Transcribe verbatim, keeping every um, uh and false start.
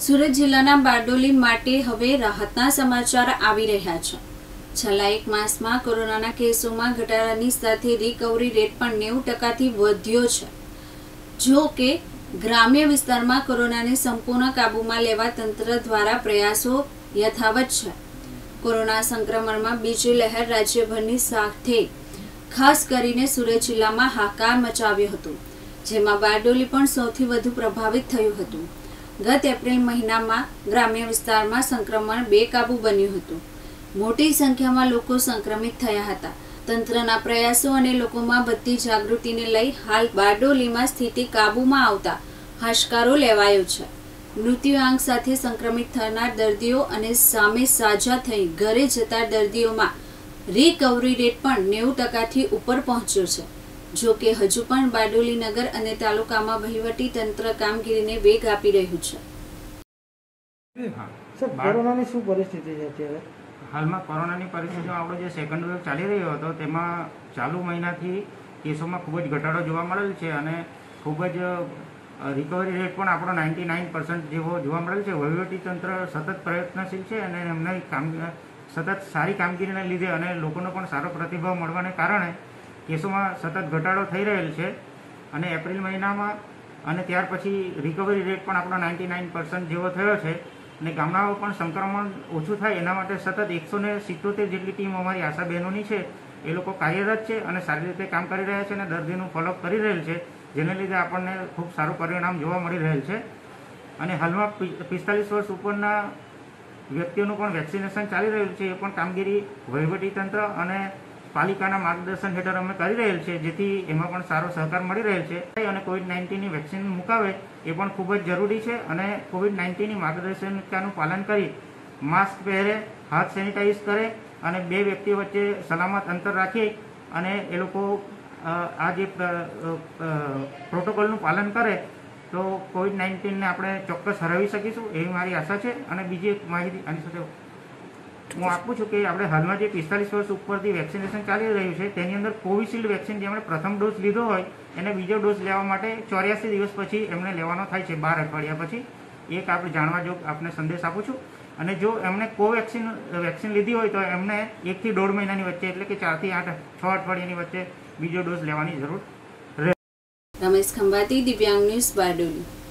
સુરત જિલ્લાના બારડોલી માટે હવે રાહતના સમાચાર આવી રહ્યા છે। છેલ્લા એક માસમાં કોરોનાના કેસોમાં ઘટાડાની સાથે રિકવરી રેટ પણ નેવું ટકાથી વધ્યો છે। જો કે ગ્રામ્ય વિસ્તારમાં કોરોનાને સંપૂર્ણ કાબૂમાં લેવા તંત્ર દ્વારા પ્રયાસો યથાવત છે। કોરોના સંક્રમણમાં બીજી લહેર રાજ્યભરની સાથે ખાસ કરીને સુરત જિલ્લામાં હાહાકાર મચાવ્યો હતો, જેમાં બારડોલી પણ સૌથી વધુ પ્રભાવિત થયું હતું। ગત એપ્રિલ મહિનામાં ગ્રામ્ય વિસ્તારમાં સંક્રમણ બેકાબૂ બન્યું હતું। મોટી સંખ્યામાં લોકો સંક્રમિત થયા હતા। તંત્રના પ્રયાસો અને લોકોમાં વધતી જાગૃતિને લઈ હાલ બારડોલીમાં સ્થિતિ કાબૂમાં આવતા હાશકારો લેવાયો છે। મૃત્યુઆંક સાથે સંક્રમિત થનાર દર્દીઓ અને સામે સાજા થઈ ઘરે જતા દર્દીઓમાં રિકવરી રેટ પણ નેવું ટકાથી ઉપર પહોંચ્યો છે। જો કે હજુ પણ બારડોલી નગર અને તાલુકામાં વહીવટી તંત્ર કામગીરીને વેગ આપી રહ્યું છે। સર, કોરોનાની શું પરિસ્થિતિ છે અત્યારે? હાલમાં કોરોનાની પરિસ્થિતિમાં આપણો જે સેકન્ડ વેવ ચાલી રહ્યો હતો તેમાં ચાલુ મહિનાથી કેસોમાં ખૂબ જ ઘટાડો જોવા મળેલ છે અને ખૂબ જ રિકવરી રેટ પણ આપણો નાઇન્ટી નાઇન પર્સન્ટ જેવો જોવા મળેલ છે। વહીવટી તંત્ર સતત પ્રયત્નશીલ છે અને એમના કામ સતત સારી કામગીરીને લીધે અને લોકોનો પણ સારો પ્રતિભાવ મળવાને કારણે કેસોમાં સતત ઘટાડો થઈ રહેલ છે અને એપ્રિલ મહિનામાં અને ત્યાર પછી રિકવરી રેટ પણ આપણો નાઇન્ટી નાઇન પર્સન્ટ જેવો થયો છે અને ગામડાઓ પણ સંક્રમણ ઓછું થાય એના માટે સતત એકસો ને સિત્તોતેર જેટલી ટીમ અમારી આશા બહેનોની છે। એ લોકો કાર્યરત છે અને સારી રીતે કામ કરી રહ્યા છે અને દર્દીનું ફોલોઅપ કરી રહેલ છે, જેને લીધે આપણને ખૂબ સારું પરિણામ જોવા મળી રહેલ છે। અને હાલમાં પિસ્તાલીસ વર્ષ ઉપરના વ્યક્તિઓનું પણ વેક્સિનેશન ચાલી રહ્યું છે। એ પણ કામગીરી વહીવટીતંત્ર અને પાલિકાના માર્ગદર્શન હેઠળ અમે કરી રહેલ છે, જેથી એમાં પણ સારો સહકાર મળી રહેલ છે અને કોવિડ નાઇન્ટીનની વેક્સિન મુકાવે એ પણ ખૂબ જ જરૂરી છે અને કોવિડ નાઇન્ટીનની માર્ગદર્શિકાનું પાલન કરી માસ્ક પહેરે, હાથ સેનિટાઈઝ કરે અને બે વ્યક્તિ વચ્ચે સલામત અંતર રાખી અને એ લોકો આ જે પ્રોટોકોલનું પાલન કરે તો કોવિડ નાઇન્ટીનને આપણે ચોક્કસ હરાવી શકીશું એવી મારી આશા છે। અને બીજી એક માહિતી આની સાથે હું આપું છું કે આપણે હાલમાં જે પિસ્તાલીસ વર્ષ ઉપરથી વેક્સિનેશન ચાલી રહ્યું છે તેની અંદર કોવિશિલ્ડ વેક્સિન જેમણે પ્રથમ ડોઝ લીધો હોય એને બીજો ડોઝ લેવા માટે ચોર્યાસી દિવસ પછી એમને લેવાનો થાય છે, બાર અઠવાડિયા પછી। એક આપણે જાણવા જોગ આપને સંદેશ આપું છું। અને જો એમણે કોવેક્સિન વેક્સિન લીધી હોય તો એમને એકથી દોઢ મહિનાની વચ્ચે એટલે કે ચારથી આઠ છ અઠવાડિયાની વચ્ચે બીજો ડોઝ લેવાની જરૂર રહે। રમેશ ખંભાતી, દિવ્યાંગ ન્યૂઝ, બારડોલી।